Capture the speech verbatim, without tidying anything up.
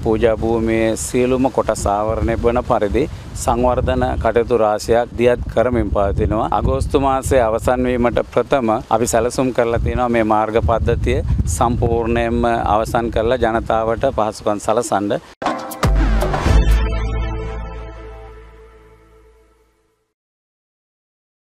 පූජා භූමියේ සියලුම කොටස් ආවරණය වන පරිදි සංවර්ධන කටයුතු රාශියක් දියත් කරමින් පවතිනවා. අගෝස්තු මාසයේ අවසන් වීමට ප්‍රථම අපි සැලසුම් කරලා තියෙනවා මේ මාර්ග පද්ධතිය සම්පූර්ණයෙන්ම අවසන් කරලා ජනතාවට පහසුකම් සලසන්න.